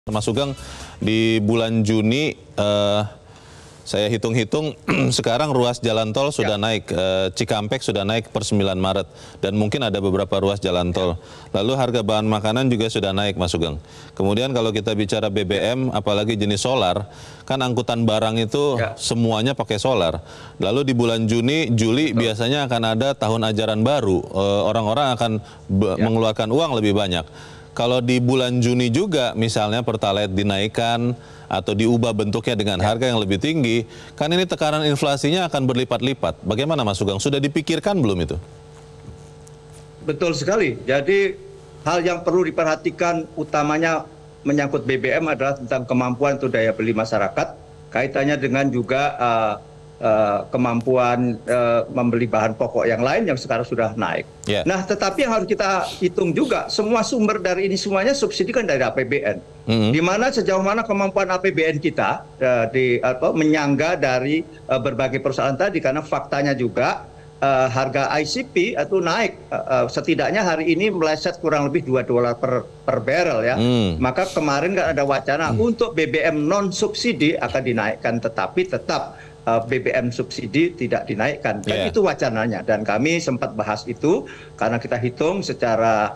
Mas Sugeng, di bulan Juni saya hitung-hitung sekarang ruas jalan tol sudah naik, Cikampek sudah naik per 9 Maret dan mungkin ada beberapa ruas jalan tol. Lalu harga bahan makanan juga sudah naik, Mas Sugeng. Kemudian kalau kita bicara BBM, apalagi jenis solar, kan angkutan barang itu semuanya pakai solar. Lalu di bulan Juli biasanya akan ada tahun ajaran baru, orang-orang akan mengeluarkan uang lebih banyak. Kalau di bulan Juni juga misalnya Pertalite dinaikkan atau diubah bentuknya dengan harga yang lebih tinggi, kan ini tekanan inflasinya akan berlipat-lipat. Bagaimana Mas Sugeng? Sudah dipikirkan belum itu? Betul sekali. Jadi hal yang perlu diperhatikan utamanya menyangkut BBM adalah tentang kemampuan untuk daya beli masyarakat, kaitannya dengan juga kemampuan membeli bahan pokok yang lain yang sekarang sudah naik. Nah, tetapi yang harus kita hitung juga, semua sumber dari ini semuanya subsidi kan dari APBN. Di mana sejauh mana kemampuan APBN kita menyangga dari berbagai perusahaan tadi, karena faktanya juga harga ICP itu naik, setidaknya hari ini meleset kurang lebih $2 per barrel ya. Maka kemarin kan ada wacana untuk BBM non subsidi akan dinaikkan, tetapi tetap BBM subsidi tidak dinaikkan. Dan itu wacananya, dan kami sempat bahas itu karena kita hitung secara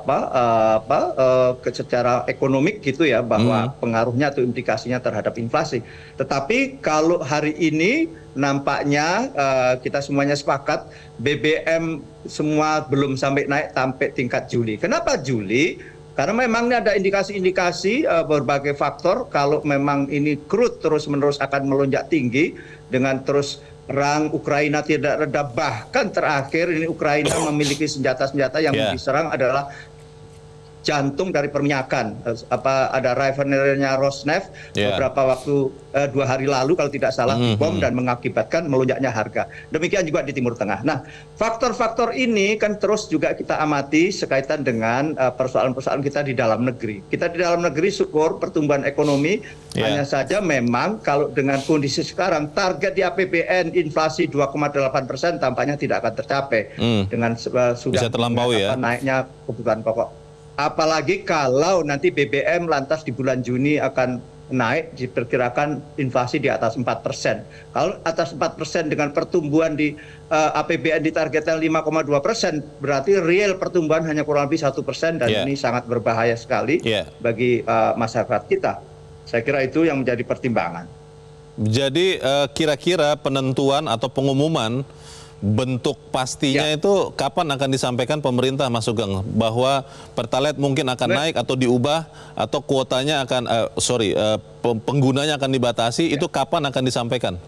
secara ekonomik gitu ya, bahwa pengaruhnya atau implikasinya terhadap inflasi. Tetapi kalau hari ini nampaknya kita semuanya sepakat BBM semua belum sampai naik sampai tingkat Juli. Kenapa Juli? Karena memang ini ada indikasi-indikasi berbagai faktor kalau memang ini crude terus-menerus akan melonjak tinggi dengan terus perang Ukraina tidak reda, bahkan terakhir ini Ukraina memiliki senjata-senjata yang diserang adalah jantung dari perminyakan. Ada refinery-nya Rosneft beberapa waktu 2 hari lalu kalau tidak salah bom dan mengakibatkan melonjaknya harga. Demikian juga di Timur Tengah. Nah, faktor-faktor ini kan terus juga kita amati sekaitan dengan persoalan-persoalan kita di dalam negeri. Kita di dalam negeri syukur pertumbuhan ekonomi, hanya saja memang kalau dengan kondisi sekarang target di APBN inflasi 2,8% tampaknya tidak akan tercapai dengan sudah naiknya kebutuhan pokok. Apalagi kalau nanti BBM lantas di bulan Juni akan naik, diperkirakan inflasi di atas 4%. Kalau atas 4% dengan pertumbuhan di APBN ditargetkan 5,2%, berarti real pertumbuhan hanya kurang lebih 1%, dan ini sangat berbahaya sekali bagi masyarakat kita. Saya kira itu yang menjadi pertimbangan. Jadi kira-kira penentuan atau pengumuman bentuk pastinya itu kapan akan disampaikan pemerintah, Mas Sugeng, bahwa Pertalite mungkin akan naik atau diubah atau kuotanya akan penggunanya akan dibatasi, itu kapan akan disampaikan?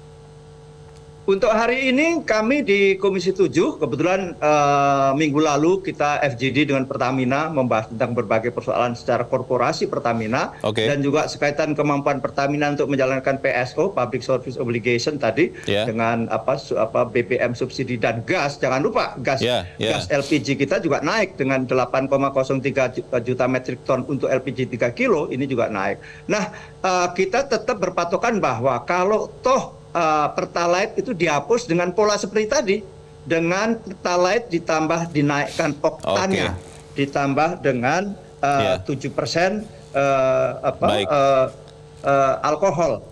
Untuk hari ini kami di Komisi 7 kebetulan minggu lalu kita FGD dengan Pertamina membahas tentang berbagai persoalan secara korporasi Pertamina dan juga sekaitan kemampuan Pertamina untuk menjalankan PSO (Public Service Obligation) tadi dengan BBM subsidi dan gas. Jangan lupa gas LPG kita juga naik dengan 8,03 juta metrik ton untuk LPG 3 kilo, ini juga naik. Nah, kita tetap berpatokan bahwa kalau toh Pertalite itu dihapus dengan pola seperti tadi, dengan Pertalite ditambah dinaikkan oktannya, ditambah dengan 7% alkohol,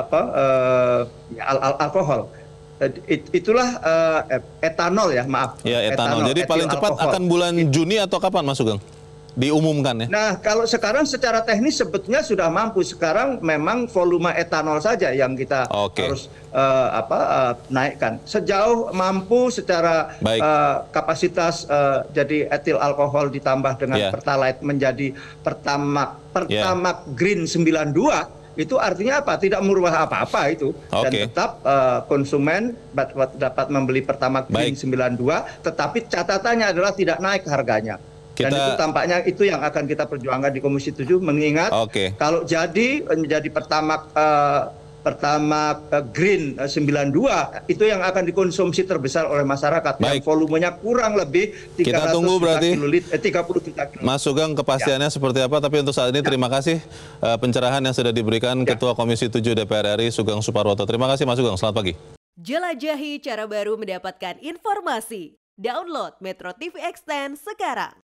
alkohol. Itulah etanol ya, maaf. Etanol. Jadi paling cepat akan bulan Juni atau kapan, Mas Sugeng? Diumumkan ya? Nah, kalau sekarang secara teknis sebetulnya sudah mampu. Sekarang memang volume etanol saja yang kita harus naikkan. Sejauh mampu secara kapasitas, jadi etil alkohol ditambah dengan Pertalite menjadi Pertamax Green 92, itu artinya apa? Tidak merubah apa-apa itu. Dan tetap konsumen dapat membeli Pertamax Green 92, tetapi catatannya adalah tidak naik harganya. Dan itu tampaknya itu yang akan kita perjuangkan di Komisi 7, mengingat kalau jadi menjadi Pertamax Green 92 itu yang akan dikonsumsi terbesar oleh masyarakat, yang volumenya kurang lebih 30 juta kiloliter. Mas Sugeng, kepastiannya seperti apa? Tapi untuk saat ini terima kasih pencerahan yang sudah diberikan Ketua Komisi 7 DPR RI Sugeng Suparwoto. Terima kasih Mas Sugeng, selamat pagi. Jelajahi cara baru mendapatkan informasi. Download Metro TV Extend sekarang.